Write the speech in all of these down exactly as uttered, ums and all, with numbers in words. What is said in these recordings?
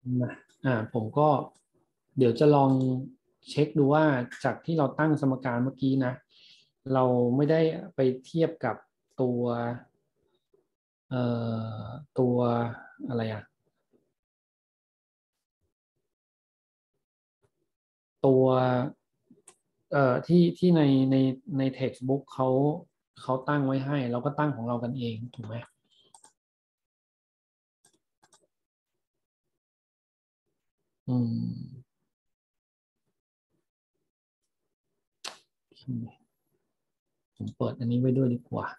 นะอ่าผมก็เดี๋ยวจะลองเช็คดูว่าจากที่เราตั้งสมการเมื่อกี้นะเราไม่ได้ไปเทียบกับตัวเอ่อตัวอะไรอะตัวเอ่อที่ที่ในในใน textbook เขาเขาตั้งไว้ให้เราก็ตั้งของเรากันเองถูกไหมอืมผมเปิดอันนี้ไว้ด้วยดีกว่า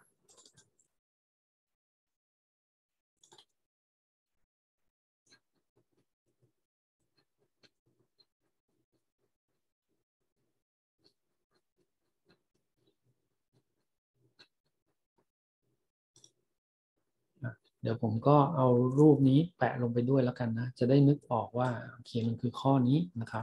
เดี๋ยวผมก็เอารูปนี้แปะลงไปด้วยแล้วกันนะจะได้นึกออกว่าโอเคมันคือข้อนี้นะครับ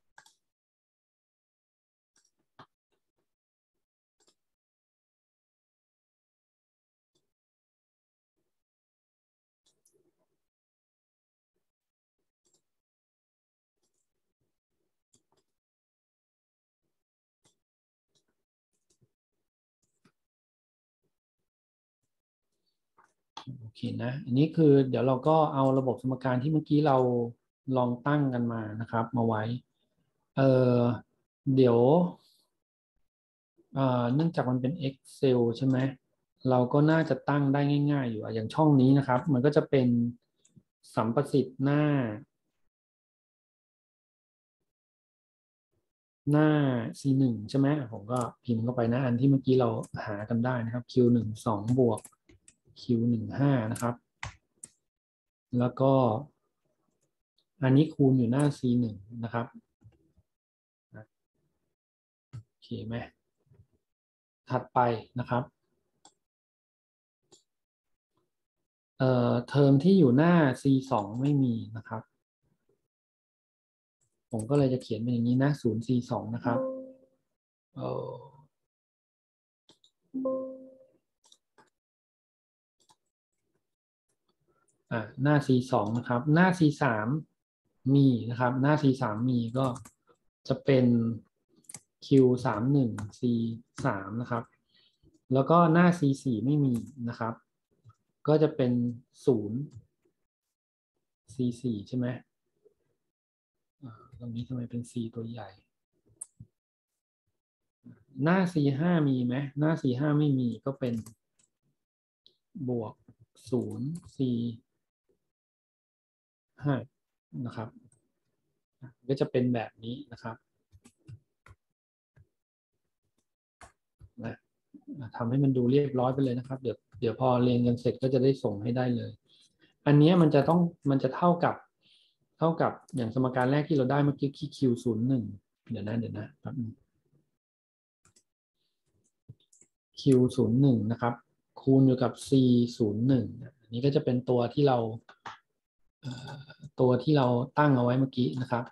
โอเคนะอันนี้คือเดี๋ยวเราก็เอาระบบสมการที่เมื่อกี้เราลองตั้งกันมานะครับมาไว้เออเดี๋ยวเอ่อเนื่องจากมันเป็น Excel ใช่ไหมเราก็น่าจะตั้งได้ง่ายๆอยู่อะอย่างช่องนี้นะครับมันก็จะเป็นสัมประสิทธิ์หน้า หน้า ซี หนึ่ง ใช่ไหมผมก็พิมพ์เข้าไปนะอันที่เมื่อกี้เราหากันได้นะครับ คิว หนึ่ง สอง บวก คิว หนึ่ง ห้า นะครับแล้วก็อันนี้คูณอยู่หน้า ซี หนึ่ง นะครับโอเคไหมถัดไปนะครับเอ่อเทอมที่อยู่หน้า ซี สอง ไม่มีนะครับผมก็เลยจะเขียนเป็นอย่างนี้นะ ศูนย์ ซี สอง นะครับเอออ่ะหน้า ซี สอง นะครับหน้า ซี สาม มีนะครับหน้า ซี สาม มีก็จะเป็น คิว สาม หนึ่ง ซี สาม นะครับแล้วก็หน้า ซี สี่ ไม่มีนะครับก็จะเป็น ศูนย์ ซี สี่ ใช่ไหมอ่าตรงนี้ทำไมเป็น C ตัวใหญ่หน้า ซี ห้า มีไหมหน้า ซี ห้า ไม่มีก็เป็นบวก ศูนย์ ซี ห้า นะครับก็จะเป็นแบบนี้นะครับนะทำให้มันดูเรียบร้อยไปเลยนะครับเดี๋ยวเดี๋ยวพอเรียนกันเสร็จก็จะได้ส่งให้ได้เลยอันนี้มันจะต้องมันจะเท่ากับเท่ากับอย่างสมการแรกที่เราได้เมื่อกี้ที่ คิว ศูนย์ หนึ่งเดี๋ยวนะเดี๋ยวนะแป๊บนึง คิว ศูนย์ หนึ่ง นะครับคูณอยู่กับ C ศูนย์ หนึ่งอันนี้ก็จะเป็นตัวที่เราตัวที่เราตั้งเอาไว้เมื่อกี้นะครับ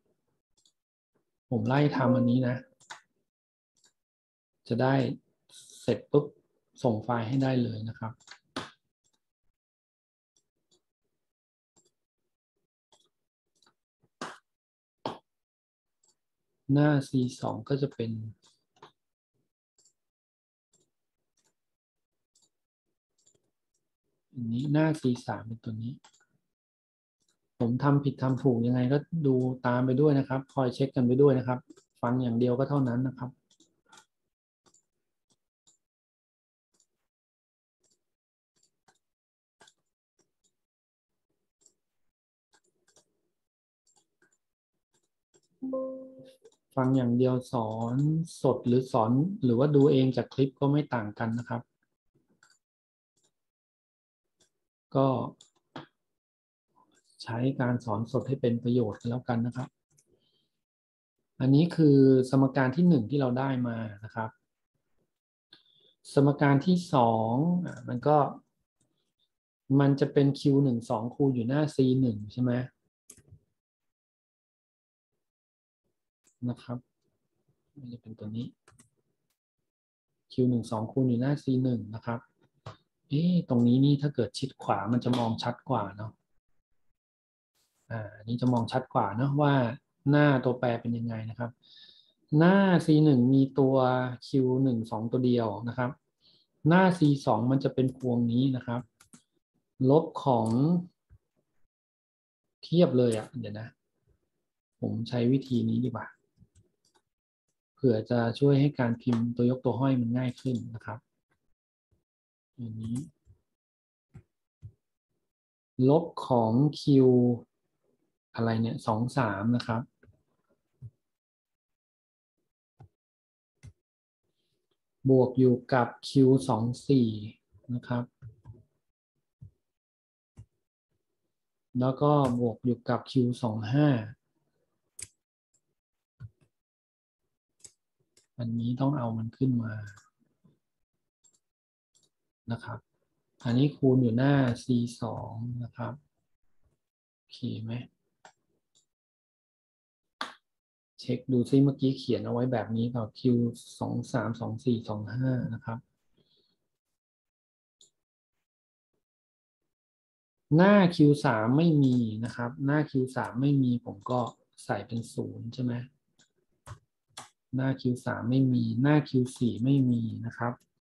ผมไล่ทำอันนี้นะจะได้เสร็จปุ๊บส่งไฟล์ให้ได้เลยนะครับหน้า ซี สอง ก็จะเป็นอันนี้หน้า ซี สาม เป็นตัวนี้ผมทำผิดทำถูกยังไงก็ดูตามไปด้วยนะครับคอยเช็คกันไปด้วยนะครับฟังอย่างเดียวก็เท่านั้นนะครับฟังอย่างเดียวสอนสดหรือสอนหรือว่าดูเองจากคลิปก็ไม่ต่างกันนะครับก็ใช้การสอนสดให้เป็นประโยชน์กันแล้วกันนะครับอันนี้คือสมการที่หนึ่งที่เราได้มานะครับสมการที่สองอ่ะมันก็มันจะเป็น คิว หนึ่ง สอง คูณอยู่หน้า ซี หนึ่ง ใช่ไหมนะครับมันจะเป็นตัวนี้ คิว หนึ่ง สอง คูณอยู่หน้า ซี หนึ่ง นะครับเอ๊ะตรงนี้นี่ถ้าเกิดชิดขวามันจะมองชัดกว่าเนาะอ่าอันนี้จะมองชัดกว่าเนอะว่าหน้าตัวแปรเป็นยังไงนะครับ หน้า ซี หนึ่ง มีตัว คิว หนึ่ง สอง ตัวเดียวนะครับ หน้า ซี สอง มันจะเป็นพวงนี้นะครับ ลบของเทียบเลยอ่ะเดี๋ยวนะ ผมใช้วิธีนี้ดีกว่าเผื่อจะช่วยให้การพิมพ์ตัวยกตัวห้อยมันง่ายขึ้นนะครับอันนี้ลบของ Q อะไรเนี่ยสองสามนะครับบวกอยู่กับ Q สองสี่นะครับแล้วก็บวกอยู่กับ Q สองห้าอันนี้ต้องเอามันขึ้นมานะครับอันนี้คูณอยู่หน้า ซี สองนะครับโอเคไหมเช็คดูซิเมื่อกี้เขียนเอาไว้แบบนี้กับ Q สองสามสองสี่สองห้านะครับหน้า คิว สาม ไม่มีนะครับหน้า คิว สาม ไม่มีผมก็ใส่เป็นศูนย์ใช่ไหมหน้า คิว สาม ไม่มีหน้า คิว สี่ ไม่มีนะครับ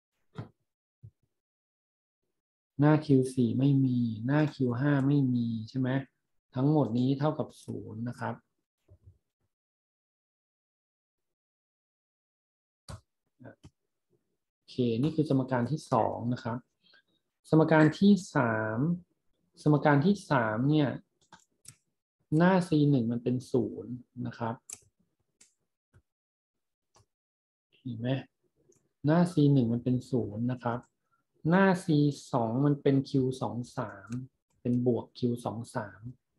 หน้า คิว สี่ ไม่มีหน้า คิว ห้า ไม่มีใช่ไหมทั้งหมดนี้เท่ากับศูนย์นะครับโอเคนี่คือสมการที่สองนะครับสมการที่สามสมการที่สามเนี่ยหน้า ซี หนึ่ง มันเป็นศูนย์นะครับเห็นไหมหน้า ซี หนึ่ง มันเป็นศูนย์นะครับหน้า ซี สอง มันเป็น คิว สอง สาม เป็นบวก คิว สอง สาม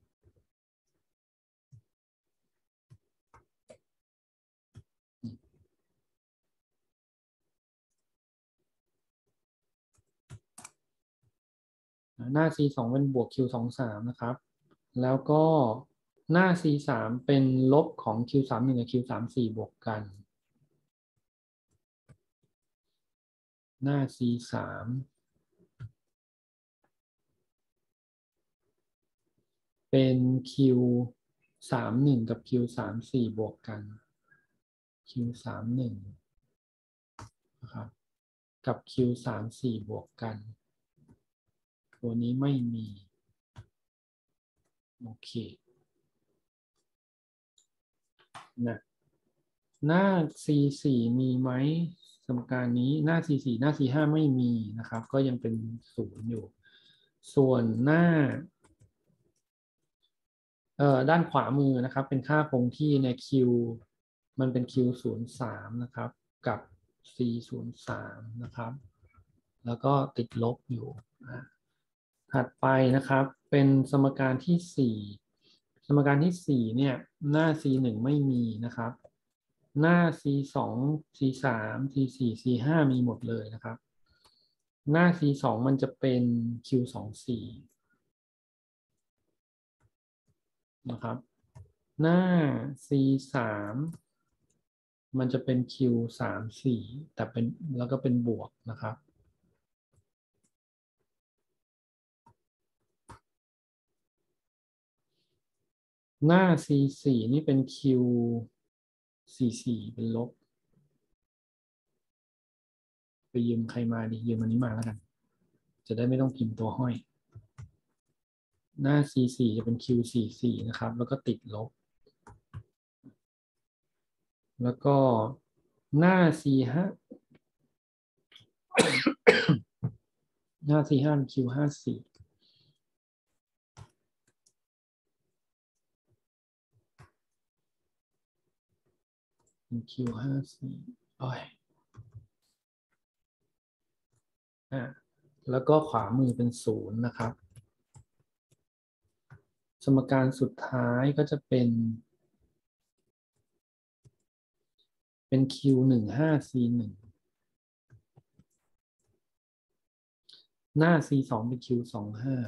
หน้า ซี สอง เป็นบวก คิว สอง สาม นะครับแล้วก็หน้า ซี สาม เป็นลบของ คิว สาม หนึ่ง กับ คิว สาม สี่ บวกกันหน้า ซี สาม เป็น Q สาม หนึ่ง กับ Q สาม สี่ บวกกัน Q สาม หนึ่งนะครับกับ Q สาม สี่ บวกกันตัวนี้ไม่มีโอเคนะหน้า ซี สี่ มีไหมสมการนี้หน้า ซี สี่ หน้า ซี ห้า ไม่มีนะครับก็ยังเป็นศูนย์อยู่ส่วนหน้าเอ่อด้านขวามือนะครับเป็นค่าคงที่ใน Q มันเป็น Q ศูนย์ สามนะครับกับ C ศูนย์ สามนะครับแล้วก็ติดลบอยู่ถัดไปนะครับเป็นสมการที่สี่สมการที่สี่เนี่ยหน้า ซี หนึ่ง ไม่มีนะครับหน้า ซี สอง ซี สาม ซี สี่ ซี ห้า มีหมดเลยนะครับหน้า ซี สอง มันจะเป็น Q สอง สี่นะครับ หน้า ซี สาม มันจะเป็น Q สาม สี่ แต่เป็นแล้วก็เป็นบวกนะครับ หน้า ซี สี่ นี่เป็น Q สี่ สี่ เป็นลบ ไปยืมใครมาดียืมอันนี้มาแล้วกัน จะได้ไม่ต้องพิมพ์ตัวห้อย หน้า ซี สี่ จะเป็น Q สี่ สี่ นะครับ แล้วก็ติดลบ แล้วก็หน้า ซี ห้า หน้า ซี ห้า เป็น Q ห้า สี่ เป็น Q ห้า สี่โอ้ยอ่ะแล้วก็ขวามือเป็นศูนย์นะครับ สมการสุดท้ายก็จะเป็น เป็น Q หนึ่ง ห้า ซี หนึ่ง หน้า ซี สอง เป็น Q สอง ห้า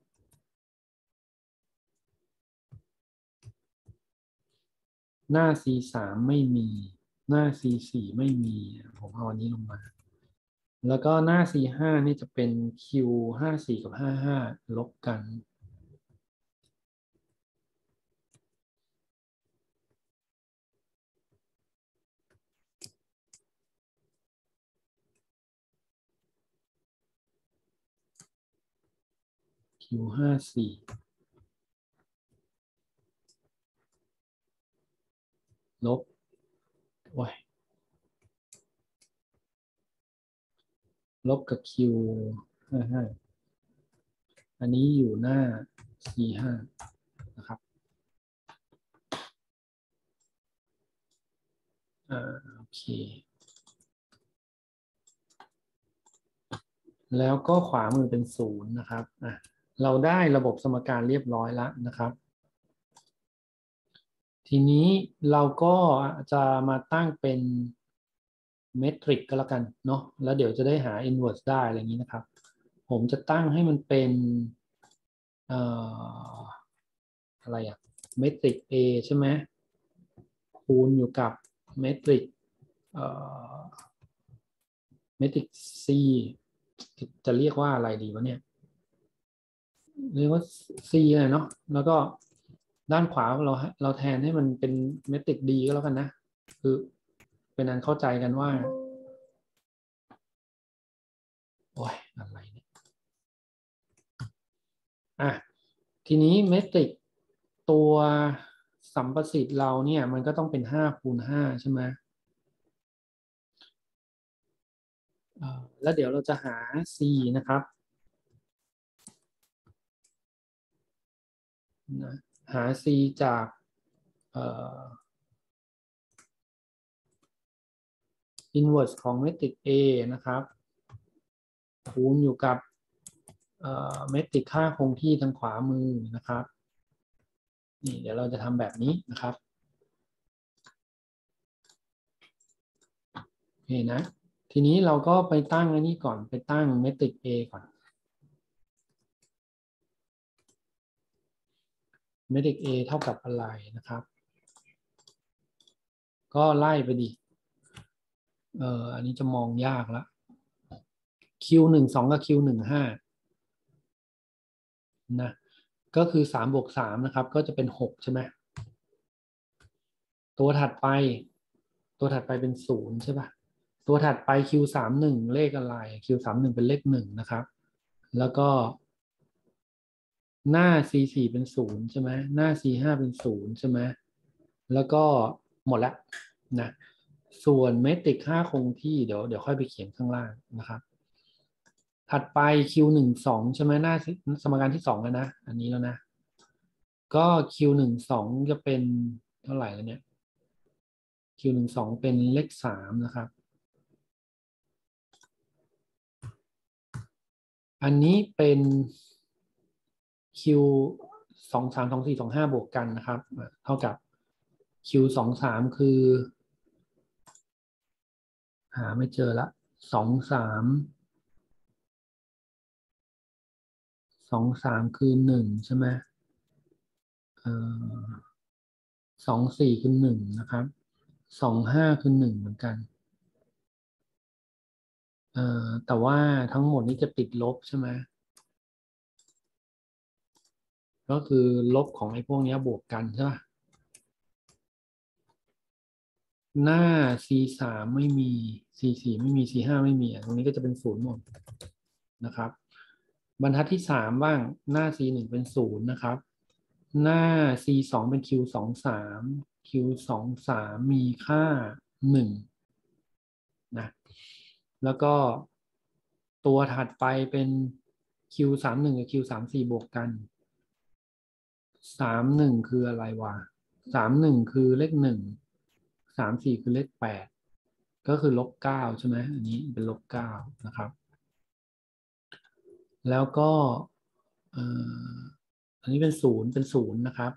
หน้า ซี สาม ไม่มี หน้า ซี สี่ ไม่มี ผมเอาอันนี้ลงมา แล้วก็หน้า ซี ห้า นี่จะเป็น Q ห้า สี่ กับ ห้า ห้า ลบกัน Q ห้าสี่ลบโอ้ยลบกับ Q ห้าห้าอันนี้อยู่หน้า C ห้านะครับอ่าโอเคแล้วก็ขวามือเป็นศูนย์นะครับอ่ะเราได้ระบบสมการเรียบร้อยแล้วนะครับ ทีนี้เราก็จะมาตั้งเป็นเมตริกก็แล้วกันเนาะแล้วเดี๋ยวจะได้หา inverse ได้อะไรอย่างนี้นะครับ ผมจะตั้งให้มันเป็นเอ่ออะไรอะเมตริก A ใช่ไหมคูณอยู่กับเมตริกเอ่อเมตริก C จะเรียกว่าอะไรดีวะเนี่ยเรียกว่า C เลยเนาะแล้วก็ด้านขวาเราเราแทนให้มันเป็นเมตริก D ก็แล้วกันนะคือเป็นอันเข้าใจกันว่าโอ้ยอะไรเนี่ยอ่ะทีนี้เมตริกตัวสัมประสิทธิ์เราเนี่ยมันก็ต้องเป็นห้าคูณห้าใช่ไหมเอ่อแล้วเดี๋ยวเราจะหา C นะครับนะหา C จากเอ่อ inverse ของเมตริก A นะครับคูณอยู่กับเอ่อเมตริกค่าคงที่ทางขวามือนะครับนี่เดี๋ยวเราจะทำแบบนี้นะครับโอเคนะทีนี้เราก็ไปตั้งอันนี้ก่อนไปตั้งเมตริก A ก่อนเมตริก A เท่ากับอะไรนะครับก็ไล่ไปดิเอออันนี้จะมองยากแล้ว Q หนึ่งสองกับ Q หนึ่งห้านะก็คือสามบวกสามนะครับก็จะเป็นหกใช่ไหมตัวถัดไปตัวถัดไปเป็นศูนย์ใช่ป่ะตัวถัดไป Q สามหนึ่งเลขอะไร Q สามหนึ่งเป็นเลขหนึ่งนะครับแล้วก็หน้า C สี่เป็นศูนย์ใช่ไหมหน้า C ห้าเป็นศูนย์ใช่ไหมแล้วก็หมดแล้วนะส่วนเมตริกค่าคงที่เดี๋ยวเดี๋ยวค่อยไปเขียนข้างล่างนะครับถัดไป Q หนึ่งสองใช่ไหมหน้าสมการที่สองแล้วนะอันนี้แล้วนะก็ Q หนึ่งสองจะเป็นเท่าไหร่แล้วเนี่ย Q หนึ่งสองเป็นเลขสามนะครับอันนี้เป็น Q สองสามสองสี่สองห้าบวกกันนะครับเท่ากับ Q สองสามคือหาไม่เจอละสองสามสองสามคือหนึ่งใช่ไหมเอ่อสองสี่คือหนึ่งนะครับสองห้าคือหนึ่งเหมือนกันเอ่อแต่ว่าทั้งหมดนี้จะติดลบใช่ไหมก็คือลบของไอ้พวกนี้บวกกันใช่ไหมหน้า C สามไม่มี C สี่ไม่มี C ห้าไม่มีตรงนี้ก็จะเป็นศูนย์หมดนะครับบรรทัดที่สามบ้างหน้า C หนึ่งเป็นศูนย์นะครับหน้า C สองเป็น Q สองสาม Q สองสามมีค่าหนึ่งนะแล้วก็ตัวถัดไปเป็น Q สามหนึ่งกับ Q สามสี่บวกกันสามหนึ่งคืออะไรวะสามหนึ่งคือเลขหนึ่งสามสี่คือเลขแปดก็คือลบเก้าใช่ไหมอันนี้เป็นลบเก้านะครับแล้วก็เอ่ออันนี้เป็นศูนย์เป็นศูนย์นะครับ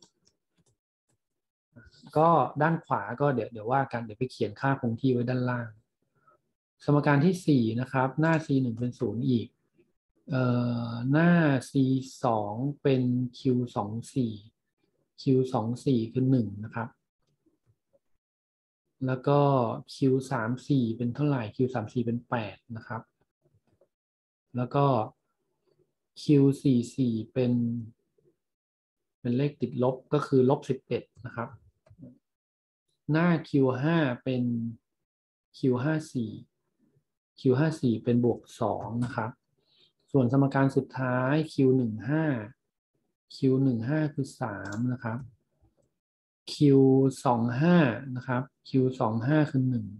ก็ด้านขวาก็เดี๋ยวเดี๋ยวว่ากันเดี๋ยวไปเขียนค่าคงที่ไว้ด้านล่างสมการที่สี่นะครับหน้า C หนึ่งเป็นศูนย์อีกเอ่อหน้า C สองเป็น Q สองสี่ Q สองสี่คือหนึ่งนะครับแล้วก็ Q สามสี่เป็นเท่าไหร่ Q สามสี่เป็นแปดนะครับแล้วก็ Q สี่สี่เป็นเป็นเลขติดลบก็คือลบสิบเอ็ดนะครับหน้า Q ห้าเป็น Q ห้าสี่ Q ห้าสี่เป็นบวกสองนะครับส่วนสมการสุดท้าย Q หนึ่งห้า Q หนึ่งห้าคือสามนะครับ Q สองห้านะครับ Q สองห้าคือหนึ่ง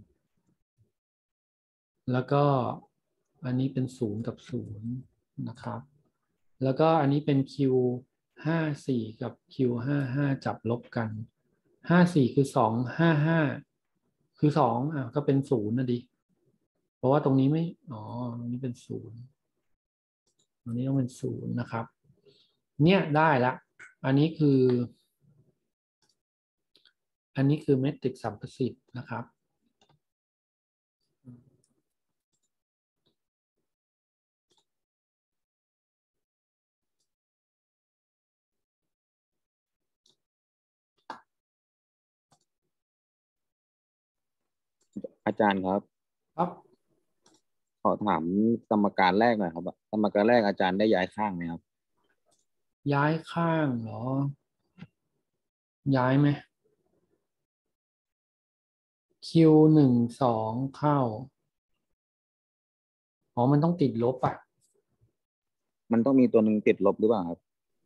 แล้วก็อันนี้เป็นศูนย์กับศูนย์นะครับแล้วก็อันนี้เป็น Q ห้าสี่กับ Q ห้าห้าจับลบกันห้าสี่คือสองห้าห้าคือสองอ่ะก็เป็นศูนย์นะดิเพราะว่าตรงนี้ไม่อ๋อตรงนี้เป็นศูนย์ตรงนี้ต้องเป็นศูนย์นะครับเนี่ยได้ละอันนี้คืออันนี้คือเมตริกสัมประสิทธิ์นะครับอาจารย์ครับครับขอถามสมการแรกหน่อยครับสมการแรกอาจารย์ได้ย้ายข้างไหมครับย้ายข้างเหรอย้ายไหม Q หนึ่งสองเข้าอ๋อมันต้องติดลบอ่ะมันต้องมีตัวหนึ่งติดลบหรือเปล่าครับ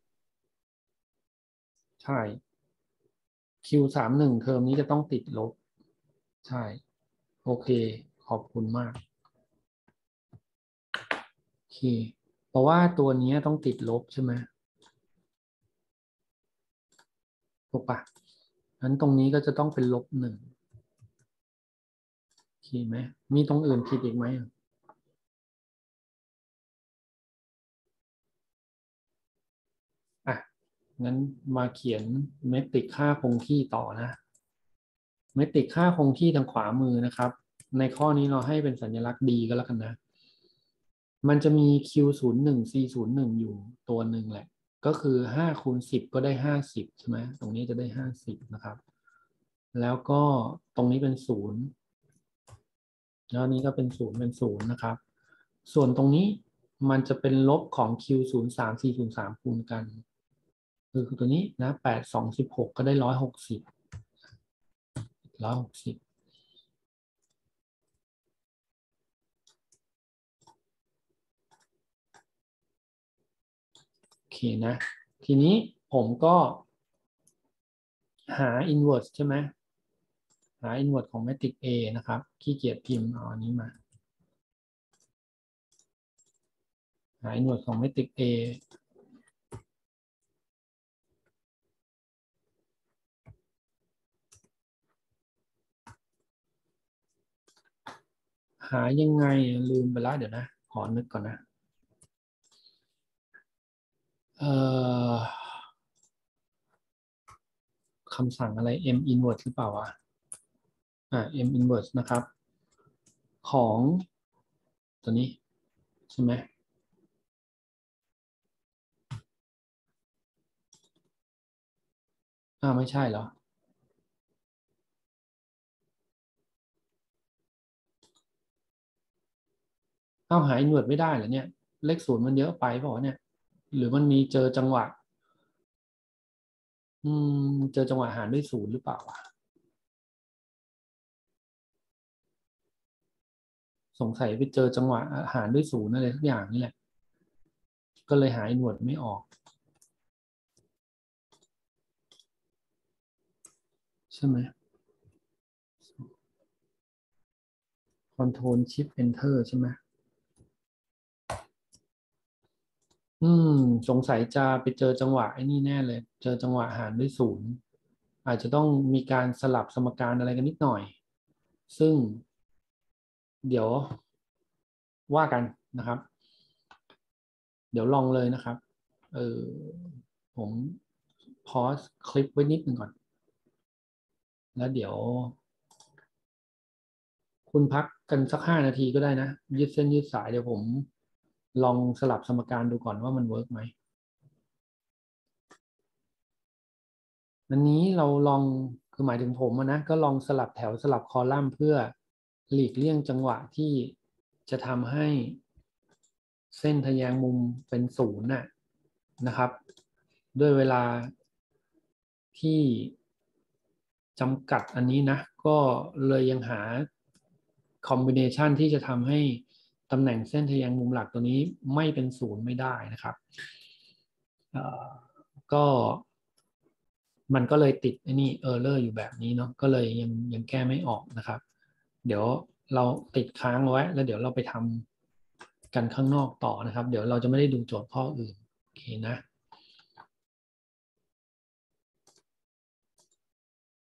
ใช่ Q สามหนึ่งเทอมนี้จะต้องติดลบใช่โอเคขอบคุณมากโอเคเพราะว่าตัวนี้ต้องติดลบใช่ไหมถูกปะงั้นตรงนี้ก็จะต้องเป็นลบหนึ่งโอเคไหมมีตรงอื่นผิดอีกไหมอ่ะงั้นมาเขียนเมตริกค่าคงที่ต่อนะเมตริกค่าคงที่ทางขวามือนะครับในข้อนี้เราให้เป็นสัญลักษณ์ D ก็แล้วกันนะมันจะมี Q ศูนย์หนึ่ง C ศูนย์หนึ่งอยู่ตัวหนึ่งแหละก็คือห้าคูณสิบก็ได้ห้าสิบใช่ไหมตรงนี้จะได้ห้าสิบนะครับแล้วก็ตรงนี้เป็นศูนย์แล้วนี้ก็เป็นศูนย์เป็นศูนย์นะครับส่วนตรงนี้มันจะเป็นลบของ Q ศูนย์สาม C ศูนย์สามคูณกันคือตัวนี้นะแปดสองสิบหกก็ได้ร้อยหกสิบร้อยหกสิบโอเคนะทีนี้ผมก็หา inverse ใช่ไหมหา inverse ของ matrix A นะครับขี้เกียจพิมพ์เอาอันนี้มาหา inverse ของ matrix A หายังไงลืมไปแล้วเดี๋ยวนะขอนึกก่อนนะเอ่อคำสั่งอะไร m inverse หรือเปล่าวะอ่า m inverse นะครับของตัวนี้ใช่ไหมอ้าวไม่ใช่เหรออ้าวหา inverse ไม่ได้เหรอเนี่ยเลขศูนย์มันเยอะไปเปล่าวะเนี่ยหรือมันมีเจอจังหวะอืมเจอจังหวะหารด้วยศูนย์หรือเปล่าวะสงสัยไปเจอจังหวะหารด้วยศูนย์อะไรทุกอย่างนี่แหละก็เลยหา inverse ไม่ออกใช่ไหม control shift enter ใช่ไหม อืมสงสัยจะไปเจอจังหวะไอ้นี่แน่เลยเจอจังหวะหารด้วยศูนย์อาจจะต้องมีการสลับสมการอะไรกันนิดหน่อยซึ่งเดี๋ยวว่ากันนะครับเดี๋ยวลองเลยนะครับเออผมพอสคลิปไว้นิดหนึ่งก่อนแล้วเดี๋ยวคุณพักกันสักห้านาทีก็ได้นะยืดเส้นยืดสายเดี๋ยวผมลองสลับสมการดูก่อนว่ามันเวิร์กไหม อันนี้เราลองคือหมายถึงผมนะก็ลองสลับแถวสลับคอลัมน์เพื่อหลีกเลี่ยงจังหวะที่จะทำให้เส้นทะแยงมุมเป็นศูนย์น่ะนะครับด้วยเวลาที่จำกัดอันนี้นะก็เลยยังหาคอมบิเนชันที่จะทำให้ตำแหน่งเส้นทะแยงมุมหลักตัวนี้ไม่เป็นศูนย์ไม่ได้นะครับก็มันก็เลยติดไอ้นี่เออร์เลอร์อยู่แบบนี้เนาะก็เลยยังยังแก้ไม่ออกนะครับ เดี๋ยวเราติดค้างไว้แล้วเดี๋ยวเราไปทำกันข้างนอกต่อนะครับเดี๋ยวเราจะไม่ได้ดูโจทย์ข้ออื่นโอเคนะ